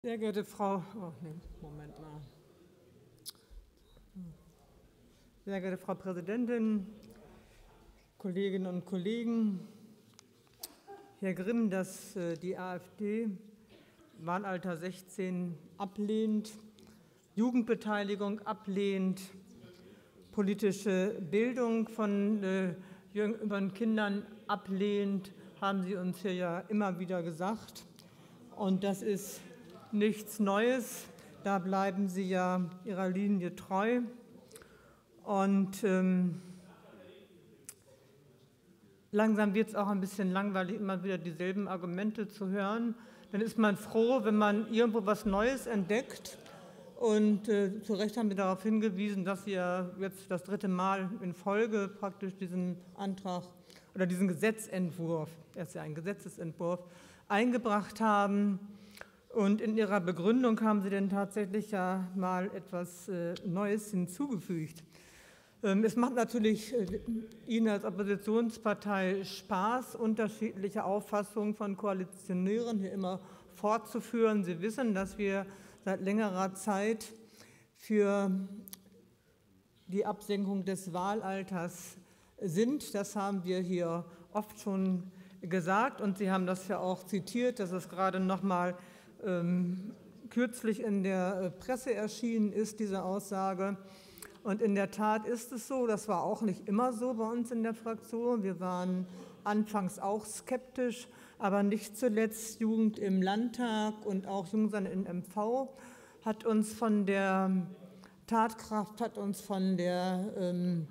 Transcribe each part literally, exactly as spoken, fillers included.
Sehr geehrte Frau, oh nee, Moment mal. Sehr geehrte Frau Präsidentin, Kolleginnen und Kollegen, Herr Grimm, dass die AfD Wahlalter sechzehn ablehnt, Jugendbeteiligung ablehnt, politische Bildung von äh, jüngeren Kindern ablehnt, haben Sie uns hier ja immer wieder gesagt. Und das ist nichts Neues, da bleiben Sie ja Ihrer Linie treu. Und ähm, langsam wird es auch ein bisschen langweilig, immer wieder dieselben Argumente zu hören. Dann ist man froh, wenn man irgendwo was Neues entdeckt. Und äh, zu Recht haben wir darauf hingewiesen, dass wir jetzt das dritte Mal in Folge praktisch diesen Antrag oder diesen Gesetzentwurf, er ist ja ein Gesetzesentwurf, eingebracht haben. Und in Ihrer Begründung haben Sie denn tatsächlich ja mal etwas äh, Neues hinzugefügt. Ähm, es macht natürlich äh, Ihnen als Oppositionspartei Spaß, unterschiedliche Auffassungen von Koalitionären hier immer fortzuführen. Sie wissen, dass wir seit längerer Zeit für die Absenkung des Wahlalters sind. Das haben wir hier oft schon gesagt und Sie haben das ja auch zitiert, dass es gerade noch mal ähm, kürzlich in der Presse erschienen ist, diese Aussage. Und in der Tat ist es so, das war auch nicht immer so bei uns in der Fraktion. Wir waren anfangs auch skeptisch, aber nicht zuletzt Jugend im Landtag und auch Jungsann in M V hat uns von der Tatkraft, hat uns von, der, ähm,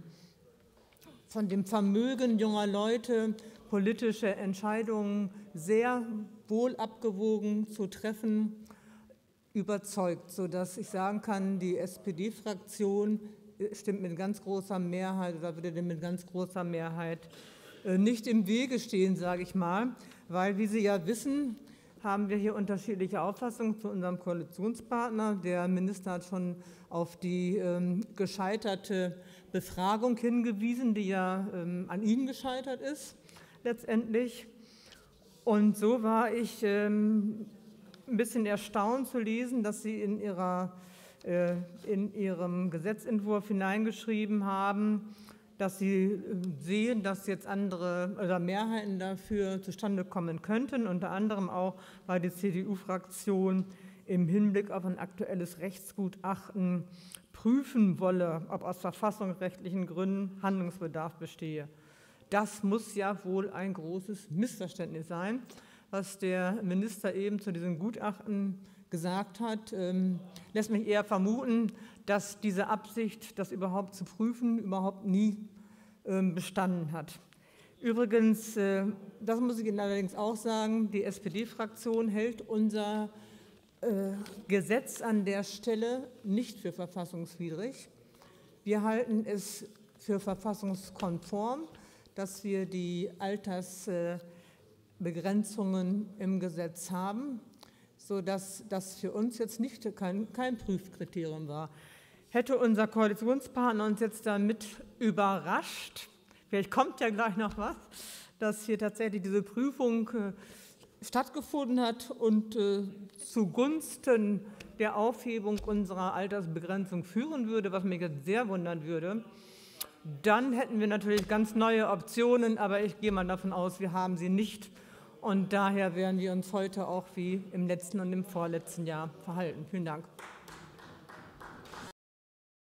von dem Vermögen junger Leute, politische Entscheidungen sehr wohl abgewogen zu treffen, überzeugt, sodass ich sagen kann, die S P D-Fraktion stimmt mit ganz großer Mehrheit oder würde dem mit ganz großer Mehrheit nicht im Wege stehen, sage ich mal, weil, wie Sie ja wissen, haben wir hier unterschiedliche Auffassungen zu unserem Koalitionspartner. Der Minister hat schon auf die ähm, gescheiterte Befragung hingewiesen, die ja ähm, an Ihnen gescheitert ist letztendlich. Und so war ich ähm, ein bisschen erstaunt zu lesen, dass Sie in, ihrer, äh, in Ihrem Gesetzentwurf hineingeschrieben haben, dass Sie sehen, dass jetzt andere oder Mehrheiten dafür zustande kommen könnten, unter anderem auch, weil die C D U-Fraktion im Hinblick auf ein aktuelles Rechtsgutachten prüfen wolle, ob aus verfassungsrechtlichen Gründen Handlungsbedarf bestehe. Das muss ja wohl ein großes Missverständnis sein, was der Minister eben zu diesem Gutachten gesagt hat, ähm, lässt mich eher vermuten, dass diese Absicht, das überhaupt zu prüfen, überhaupt nie ähm, bestanden hat. Übrigens, äh, das muss ich Ihnen allerdings auch sagen, die S P D-Fraktion hält unser äh, Gesetz an der Stelle nicht für verfassungswidrig. Wir halten es für verfassungskonform, dass wir die Altersbegrenzungen im Gesetz haben, sodass das für uns jetzt nicht kein, kein Prüfkriterium war. Hätte unser Koalitionspartner uns jetzt damit überrascht, vielleicht kommt ja gleich noch was, dass hier tatsächlich diese Prüfung äh, stattgefunden hat und äh, zugunsten der Aufhebung unserer Altersbegrenzung führen würde, was mich jetzt sehr wundern würde, dann hätten wir natürlich ganz neue Optionen, aber ich gehe mal davon aus, wir haben sie nicht. Und daher werden wir uns heute auch wie im letzten und im vorletzten Jahr verhalten. Vielen Dank.